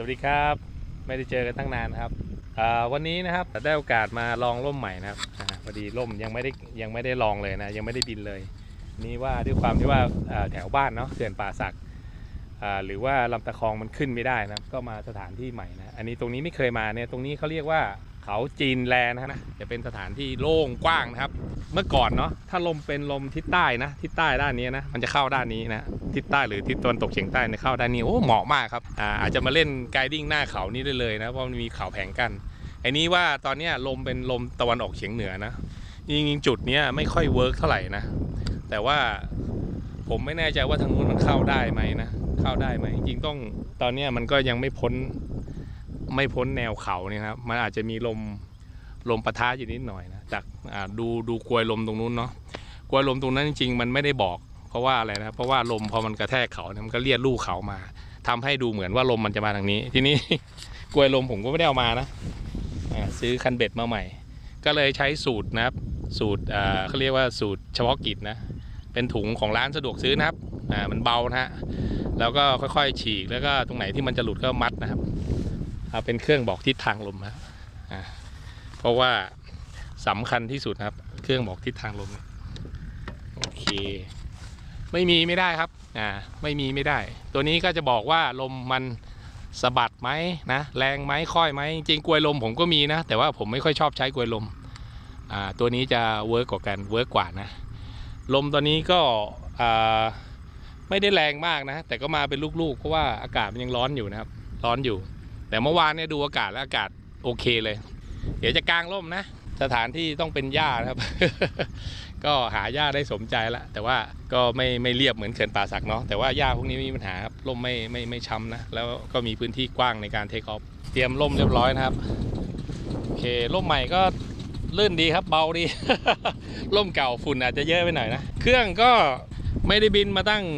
วัสดีครับไม่ได้เจอกันตั้งนานครับวันนี้นะครับได้โอกาสมาลองร่มใหม่นะครับพอดีร่มยังไม่ได้ลองเลยนะยังไม่ได้บินเลยนี่ว่าด้วยความที่ว่าแถวบ้านเนาะเขื่อนป่าสักหรือว่าลำตะคองมันขึ้นไม่ได้นะก็มาสถานที่ใหม่นะอันนี้ตรงนี้ไม่เคยมาเนี่ยตรงนี้เขาเรียกว่าเขาจีนแลนะจะเป็นสถานที่โล่งกว้างนะครับเมื่อก่อนเนาะถ้าลมเป็นลมทิศใต้นะทิศใต้ด้านนี้นะมันจะเข้าด้านนี้นะทิศใต้หรือทิศตะวันตกเฉียงใต้เนี่ยเข้าด้านนี้โอ้เหมาะมากครับอาจจะมาเล่นไกดิ้งหน้าเขานี้ได้เลยนะเพราะมันมีเขาแผงกั้นไอ้นี้ว่าตอนนี้ลมเป็นลมตะวันออกเฉียงเหนือนะจริงๆจุดนี้ไม่ค่อยเวิร์กเท่าไหร่นะแต่ว่าผมไม่แน่ใจว่าทางนู้นมันเข้าได้ไหมนะเข้าได้ไหมจริงๆต้องตอนนี้มันก็ยังไม่พ้นแนวเขาเนี่ยครับมันอาจจะมีลมปะทะอยู่นิดหน่อยนะจากดูกลวยลมตรงนู้นเนาะกลวยลมตรงนั้นจริงๆมันไม่ได้บอกเพราะว่าอะไรนะเพราะว่าลมพอมันกระแทกเขาเนี่ยมันก็เลียดลู่เขามาทำให้ดูเหมือนว่าลมมันจะมาทางนี้ทีนี้ กลวยลมผมก็ไม่ได้เอามานะซื้อคันเบ็ดมาใหม่ก็เลยใช้สูตรนะครับสูตรเขาเรียกว่าสูตรเฉพาะกิจนะเป็นถุงของร้านสะดวกซื้อนะครับมันเบานะฮะแล้วก็ค่อยๆฉีกแล้วก็ตรงไหนที่มันจะหลุดก็มัดนะครับเอาเป็นเครื่องบอกทิศทางลมนะเพราะว่าสำคัญที่สุดครับเครื่องบอกทิศทางลมโอเคไม่ได้ครับไม่ได้ตัวนี้ก็จะบอกว่าลมมันสะบัดไหมนะแรงไหมค่อยไหมจริงกลวยลมผมก็มีนะแต่ว่าผมไม่ค่อยชอบใช้กลวยลมตัวนี้จะเวิร์กกว่านะลมตัวนี้ก็ไม่ได้แรงมากนะแต่ก็มาเป็นลูกๆเพราะว่าอากาศมันยังร้อนอยู่นะครับร้อนอยู่แต่เมื่อวานเนี่ยดูอากาศแล้วอากาศโอเคเลยเดี๋ยวจะกางร่มนะสถานที่ต้องเป็นหญ้านะครับ ก็หาหญ้าได้สมใจแล้วแต่ว่าก็ไม่เรียบเหมือนเขื่อนป่าสักเนาะแต่ว่าหญ้าพวกนี้ไม่มีปัญหาครับร่มไม่ช้ำนะแล้วก็มีพื้นที่กว้างในการเทคออฟเตรียมร่มเรียบร้อยนะครับโอเคร่มใหม่ก็ลื่นดีครับเบาดี ร่มเก่าฝุ่นอาจจะเยอะไปหน่อยนะเครื่องก็ไม่ได้บินมาตั้ง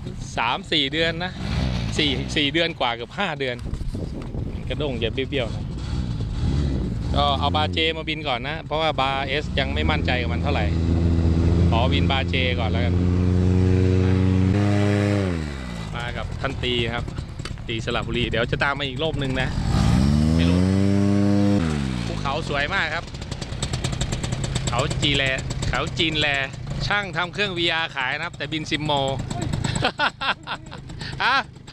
3-4 เดือนนะ4 เดือนกว่าเกือบ5 เดือนกระด้งจะเบี้ยวๆนะก็เอาบาเจมาบินก่อนนะเพราะว่าบาเอสยังไม่มั่นใจกับมันเท่าไหร่ขอบินบาเจก่อนแล้วกันมากับท่านตีครับตีสระบุรีเดี๋ยวจะตามมาอีกรอบนึงนะไม่รู้ภูเขาสวยมากครับเขาจีนแลช่างทำเครื่อง VR ขายนะครับแต่บินซิมโมอะ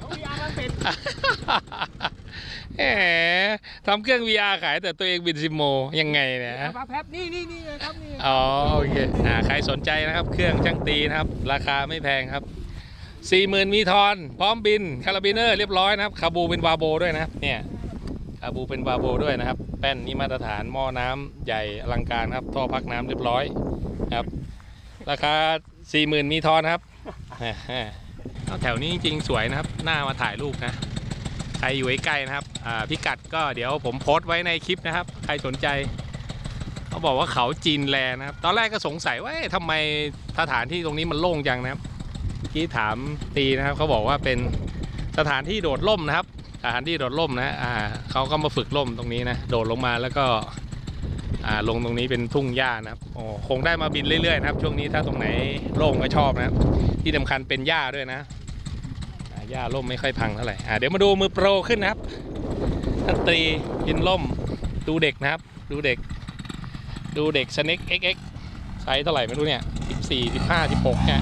ทำเครื่อง VR ขายแต่ตัวเองบินซิมโมยังไงเนี่ยมาแพบนี่ครับนี่อ๋อโอเคใครสนใจนะครับเครื่องช่างตีนะครับราคาไม่แพงครับ 40,000 มีทอนพร้อมบินคาราบิเนอร์เรียบร้อยนะครับคาบูเป็นวาโบด้วยนะครับเนี่ยคาบูเป็นวาโบด้วยนะครับแป้นนี่มาตรฐานหม้อน้ำใหญ่อลังการครับท่อพักน้ำเรียบร้อยครับราคา 40,000 มีทอนครับแถวนี้จริงๆสวยนะครับน่ามาถ่ายรูปนะใครอยู่ใกล้ๆนะครับพิกัดก็เดี๋ยวผมโพสต์ไว้ในคลิปนะครับใครสนใจเขาบอกว่าเขาจีนแลนะครับตอนแรกก็สงสัยว่าทำไมสถานที่ตรงนี้มันโล่งจังนะครับเมื่อกี้ถามตีนะครับเขาบอกว่าเป็นสถานที่โดดร่มนะครับสถานที่โดดร่มนะเขาก็มาฝึกร่มตรงนี้นะโดดลงมาแล้วก็ลงตรงนี้เป็นทุ่งหญ้านะครับโอ้คงได้มาบินเรื่อยๆนะครับช่วงนี้ถ้าตรงไหนโล่งก็ชอบนะครับที่สำคัญเป็นหญ้าด้วยนะหญ้าร่มไม่ค่อยพังเท่าไหร่เดี๋ยวมาดูมือโปรขึ้นนะครับท่านตรีบินร่มดูเด็กนะครับดูเด็กสเน็ก XX ไซส์เท่าไหร่ไม่รู้เนี่ย14 15 16เนี่ย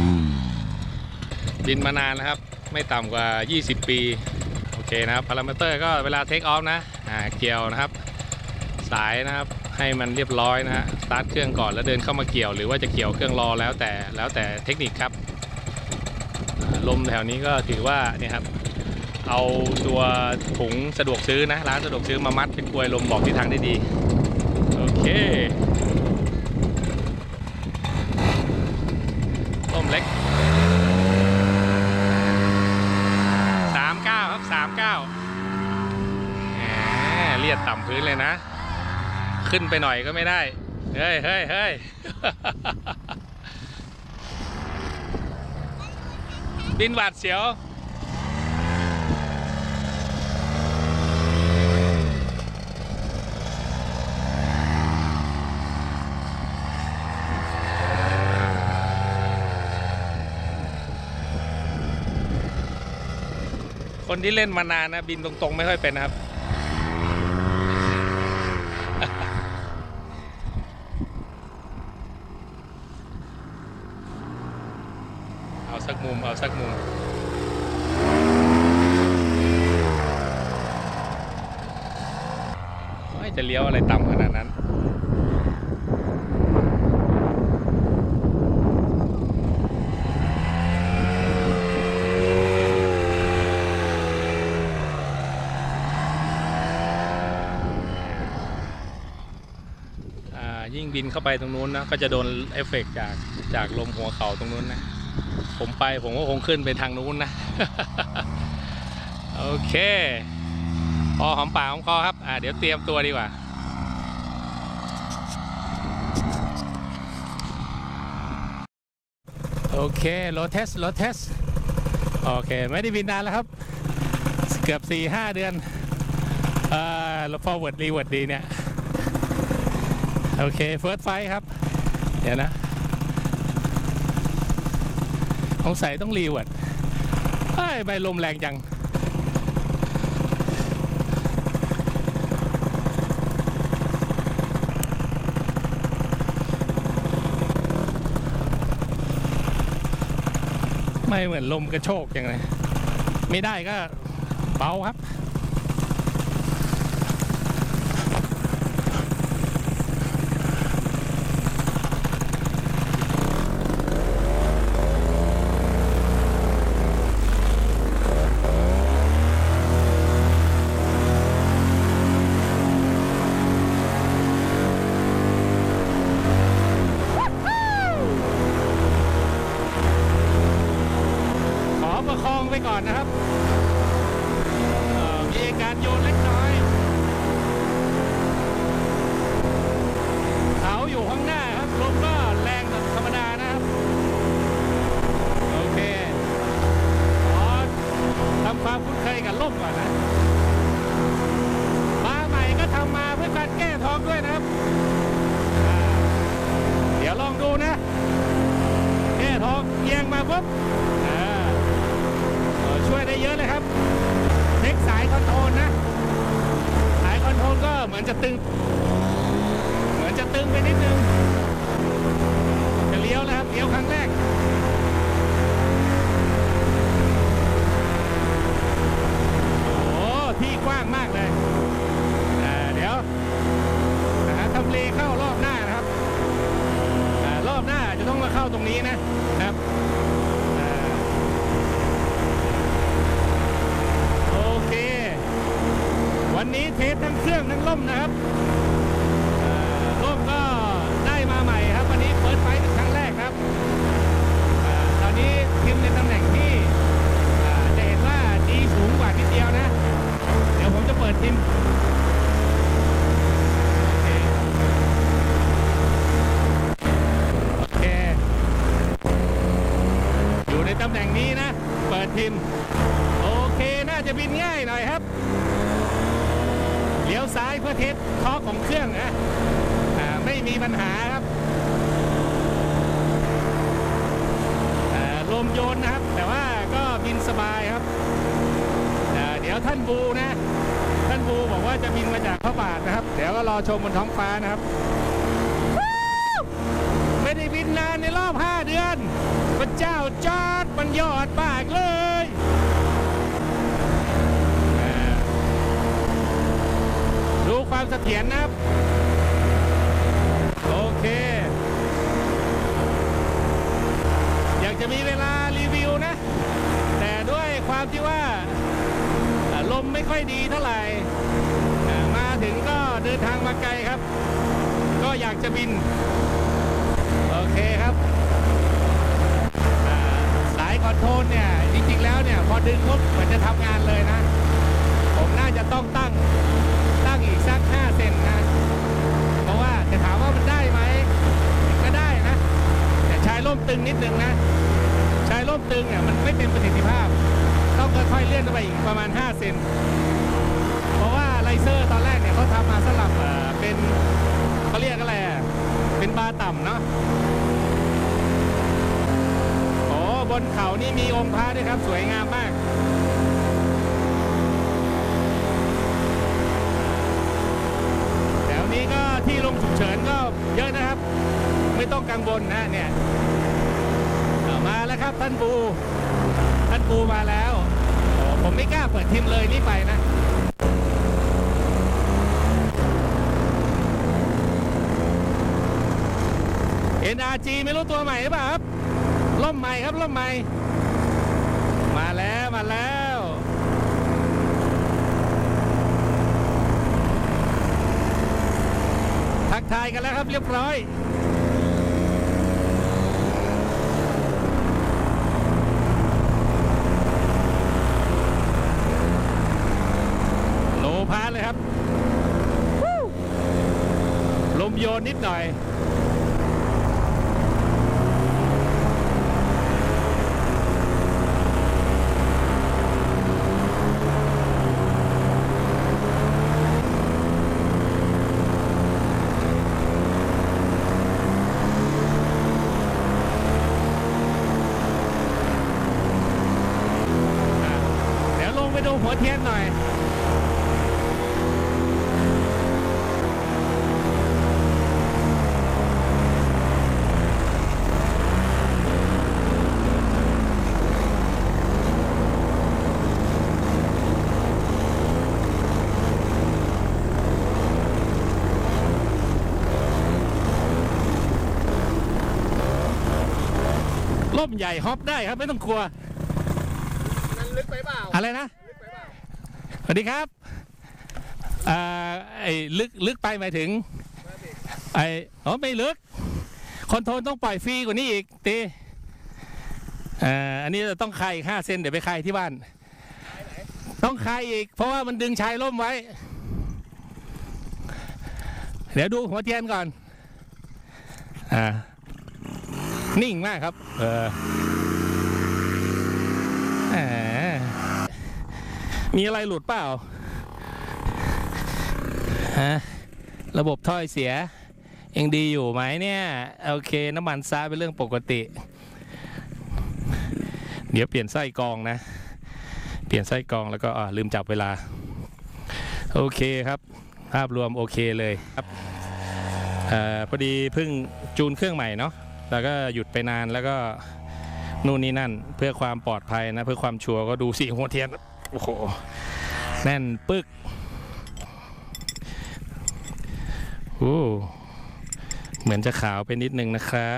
บินมานานนะครับไม่ต่ำกว่า20 ปีโอเคนะครับพารามิเตอร์ก็เวลาเทคออฟนะเกี่ยวนะครับสายนะครับให้มันเรียบร้อยนะฮะสตาร์ทเครื่องก่อนแล้วเดินเข้ามาเกี่ยวหรือว่าจะเกี่ยวเครื่องรอแล้วแต่เทคนิคครับลมแถวนี้ก็ถือว่าเนี่ยครับเอาตัวถุงสะดวกซื้อนะร้านสะดวกซื้อมามัดเป็นกลวยลมบอกทิศทางได้ดีโอเคลมเล็ก39ครับ39เลียดต่ำพื้นเลยนะขึ้นไปหน่อยก็ไม่ได้เฮ้ย บินหวาดเสียวคนที่เล่นมานานนะบินตรงๆไม่ค่อยเป็นนะครับเอาสักมุมไม่จะเลี้ยวอะไรต่ำขนาดนั้นยิ่งบินเข้าไปตรงนู้นนะก็จะโดนเอฟเฟกต์จากลมหัวเข่าตรงนู้นนะผมก็คงขึ้นไปทางนู้นนะ โอเคพอหอมปากหอมคอครับเดี๋ยวเตรียมตัวดีกว่าโอเคโหลดเทสโอเคไม่ได้บินนานแล้วครับเกือบ 4-5 เดือนforward reward ดีเนี่ยโอเค first flight ครับเดี๋ยวนะสงสัยต้องรีเวิร์ดใบลมแรงจังไม่เหมือนลมกระโชกอย่างไรไม่ได้ก็เบาครับประคองไปก่อนนะครับมีการโยนเล็กน้อยเสาอยู่ข้างหน้าครับลมก็แรงธรรมดานะครับโอเคขอทำความคุ้นเคยกับลมก่อนนะมาใหม่ก็ทำมาเพื่อการแก้ท้องด้วยนะครับเดี๋ยวลองดูนะแก้ท้องเอียงมาปุ๊บช่วยได้เยอะเลยครับเช็คสายคอนโทรลนะสายคอนโทรลก็เหมือนจะตึงไปนิดนึงจะเลี้ยวแล้วครับเลี้ยวครั้งแรกโอ้ที่กว้างมากเลยเดี๋ยวทำเลเข้ารอบหน้านะครับรอบหน้าจะต้องมาเข้าตรงนี้นะครับวันนี้เทสทั้งเครื่องทั้งล่มนะครับล่มก็ได้มาใหม่ครับวันนี้เปิดไฟเป็นครั้งแรกครับตอนนี้ทิมในตำแหน่งที่จะเห็นว่าดีสูงกว่านิดเดียวนะเดี๋ยวผมจะเปิดทิมโอเคอยู่ในตำแหน่งนี้นะเปิดทิมโอเคน่าจะบินง่ายหน่อยครับเลี้ยวซ้ายเพื่อเทสทอร์กของเครื่องนะไม่มีปัญหาครับลมโยนนะครับแต่ว่าก็บินสบายครับเดี๋ยวท่านบูบอกว่าจะบินมาจากพระบาทนะครับเดี๋ยวก็รอชมบนท้องฟ้านะครับไม่ได้บินนานในรอบ5 เดือนพระเจ้าจอดมันยอดมากเลยดูความเสถียรนะครับโอเคอยากจะมีเวลารีวิวนะแต่ด้วยความที่ว่าลมไม่ค่อยดีเท่าไหร่มาถึงก็เดินทางมาไกลครับก็อยากจะบินโอเคครับสายคอนโทรลเนี่ยจริงๆแล้วเนี่ยพอดึงปุ๊บเหมือนจะทำงานเลยนะผมน่าจะต้องตั้งอีกสัก5 เซนนะเพราะว่าจะถามว่ามันได้ไหมก็ได้นะแต่ใช้ร่มตึงนิดนึงนะใช้ร่มตึงเนี่ยมันไม่เต็มประสิทธิภาพต้องค่อยๆเลื่อนไปอีกประมาณ5 เซนเพราะว่าไลเซอร์ตอนแรกเนี่ยเขาทำมาสลับเป็นเขาเรียกอะไรเป็นบาร์ต่ำเนาะโอ้บนเขานี่มีองค์พระด้วยครับสวยงามมากที่ลงฉุกเฉินก็เยอะนะครับไม่ต้องกังวลนะเนี่ยมาแล้วครับท่านปูมาแล้วผมไม่กล้าเปิดทิมเลยนี่ไปนะ NRG ไม่รู้ตัวใหม่หรือเปล่าครับล่มใหม่ครับล่มใหม่มาแล้วทักทายกันแล้วครับเรียบร้อยโลพาเลยครับลมโยนนิดหน่อยไปดูหัวเทียนหน่อยล่มใหญ่ฮอปได้ครับไม่ต้องกลัวนั่นลึกไปเปล่าอะไรนะสวัสดีครับไอ้ลึกไปหมายถึงไม่ลึกคอนโทรลต้องปล่อยฟรีกว่านี้อีกตีอันนี้ต้องคายอีก5 เซนเดี๋ยวไปคายที่บ้านต้องคายอีกเพราะว่ามันดึงชายร่มไว้เดี๋ยวดูหัวเทียนก่อนนิ่งมากครับมีอะไรหลุดเปล่าระบบถ้อยเสียยังดีอยู่ไหมเนี่ยโอเคน้ำมันซ้าเป็นเรื่องปกติเดี๋ยวเปลี่ยนไส้กรองนะเปลี่ยนไส้กรองแล้วก็ลืมจับเวลาโอเคครับภาพรวมโอเคเลยครับพอดีเพิ่งจูนเครื่องใหม่เนาะแล้วก็หยุดไปนานแล้วก็นู่นนี่นั่นเพื่อความปลอดภัยนะเพื่อความชัวร์ก็ดูสิหัวเทียนโอ้โหแน่นปึกเหมือนจะขาวไปนิดนึงนะคะ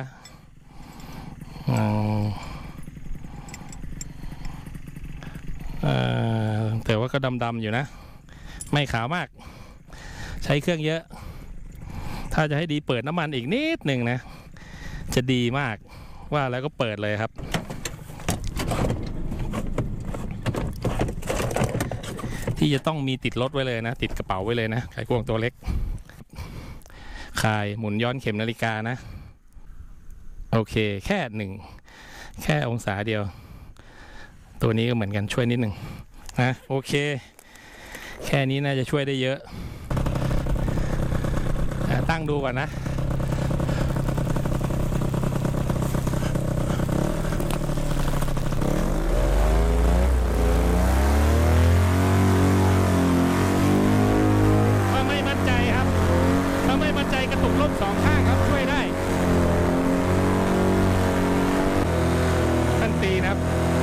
แต่ว่าก็ดำๆอยู่นะไม่ขาวมากใช้เครื่องเยอะถ้าจะให้ดีเปิดน้ำมันอีกนิดหนึ่งนะจะดีมากว่าแล้วก็เปิดเลยครับที่จะต้องมีติดรถไว้เลยนะติดกระเป๋าไว้เลยนะไขควงตัวเล็กคายหมุนย้อนเข็มนาฬิกานะโอเคแค่องศาเดียวตัวนี้ก็เหมือนกันช่วยนิดหนึ่งนะโอเคแค่นี้น่าจะช่วยได้เยอะตั้งดูก่อนนะกระตุกลมสองข้างครับช่วยได้ท่านตีนะครับ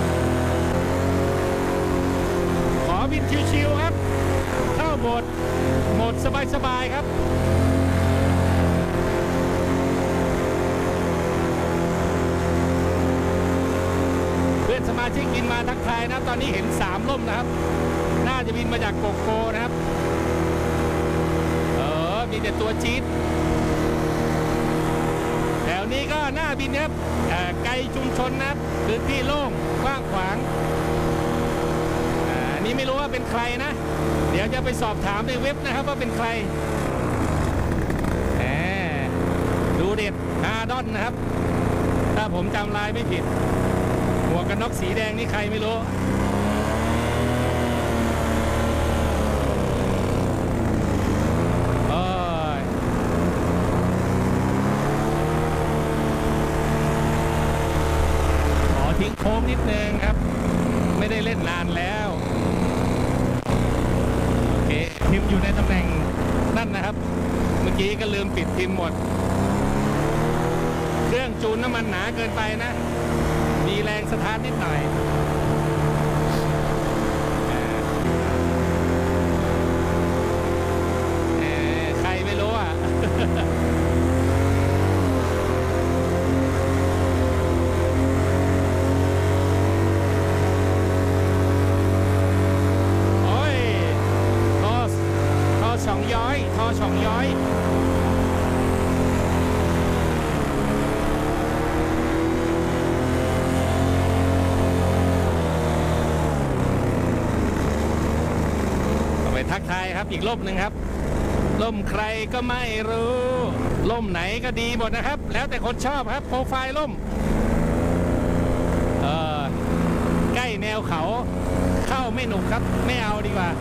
ขอบินชิวๆครับเข้าโหมดสบายๆครับเพื่อนสมาชิกบินมาทักทายนะตอนนี้เห็น3 ล่มนะครับน่าจะบินมาจากโกโก้นะครับมีแต่ตัวจี๊ดแถวนี้ก็หน้าบินครับไกลชุมชนนะครับพื้นที่โล่งกว้างขวางอันนี้ไม่รู้ว่าเป็นใครนะเดี๋ยวจะไปสอบถามในเว็บนะครับว่าเป็นใครดูเด็ดดอนนะครับถ้าผมจำลายไม่ผิดหมวกกันน็อกสีแดงนี่ใครไม่รู้ทิ้งโค้งนิดนึงครับไม่ได้เล่นนานแล้วโอเคทิมอยู่ในตำแหน่งนั่นนะครับ เมื่อกี้ก็ลืมปิดพิมพ์หมด เครื่องจูนน้ำมันหนาเกินไปนะ มีแรงสะท้านนิดหน่อยใครไม่รู้อ่ะ โอ้ยท่อช่องย้อยท่อช่องย้อยทักทายครับอีกร่มหนึ่งครับร่มใครก็ไม่รู้ร่มไหนก็ดีหมดนะครับแล้วแต่คนชอบครับโปรไฟล์ร่มใกล้แนวเขาเข้าไม่หนุกครับไม่เอาดีกว่า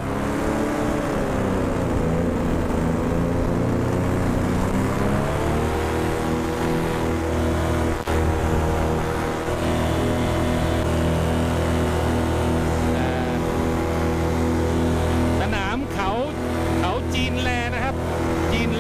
เขาจีนแลนะครับจีนแล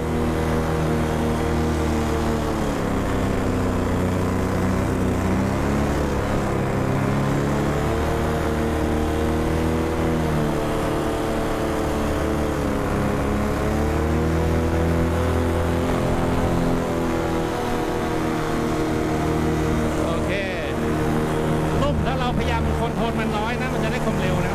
โอเคร่มถ้าเราพยายามคอนโทรลมันน้อยนะมันจะได้ความเร็วนะ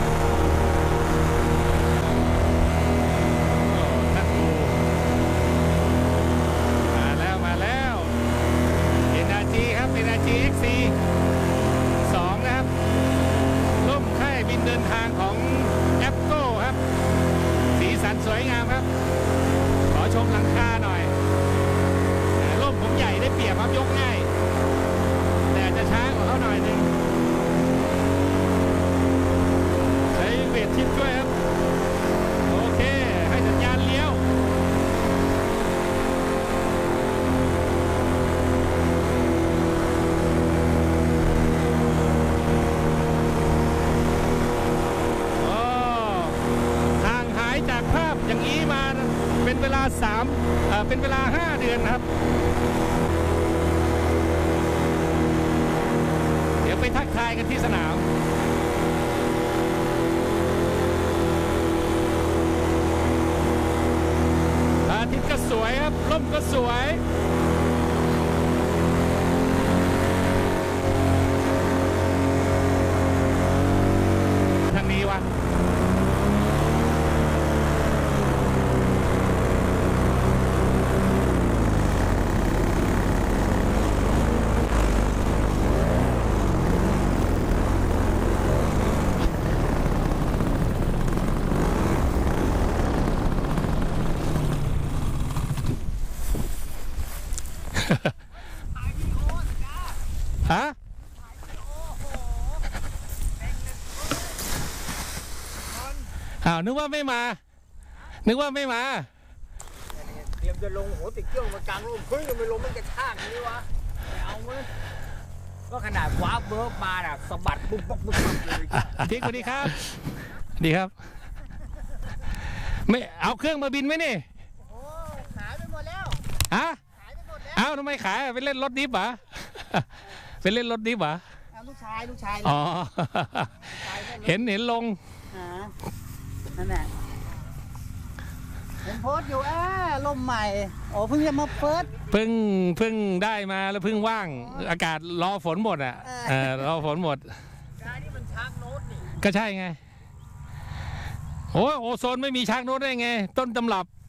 เดินทางของแอปโก้ครับสีสันสวยงามครับขอชมหลังคาหน่อยร่มผมใหญ่ได้เปรียบครับยกง่ายแต่จะช้ากว่าเขาหน่อยนึงใช้เวทชิปช่วยครับโอเคให้สัญญาณเลี้ยวจากภาพอย่างนี้มาเป็นเวลาเป็นเวลา5 เดือนครับเดี๋ยวไปทักทายกันที่สนามอาทิตย์ก็สวยครับร่มก็สวยทางนี้วะฮะอ้าวนึกว่าไม่มาเตรียมจะลงหัวติดเครื่องมากลางร่มเฮ้ยยังไม่ลงมันกระชากนี่วะไม่เอาเว้ยก็ขนาดว้าเบิร์บมาน่ะสะบัดปุ๊บเลยทิกสวัสดีครับดีครับไม่เอาเครื่องมาบินไหมนี่โอ้ขายไปหมดแล้วฮะขายไปหมดแล้วเอ้าทำไมขายไปเล่นรถดิฟเหรอไปเล่นรถดิฟเหรอลูกชายอ๋อเห็นลงนั่นแหละเห็นโพสอยู่ลมใหม่โอ้เพิ่งจะมาเพิ่งได้มาแล้วเพิ่งว่างอากาศรอฝนหมดอ่ะรอฝนหมดการนี่มันชาร์จโน้ตนี่ก็ใช่ไงโอ้โซนไม่มีชาร์จโน้ตได้ไงต้นตำรับ